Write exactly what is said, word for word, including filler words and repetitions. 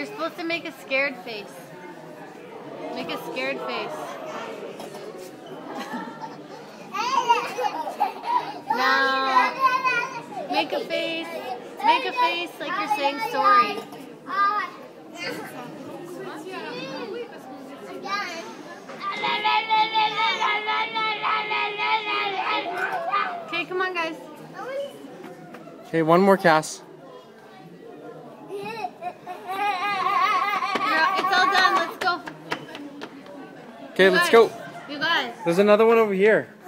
You're supposed to make a scared face. Make a scared face. No. Make a face. Make a face like you're saying sorry. Okay, come on, guys. Okay, one more, Cass. It's all done. Let's go. Okay, let's go. You guys. There's another one over here.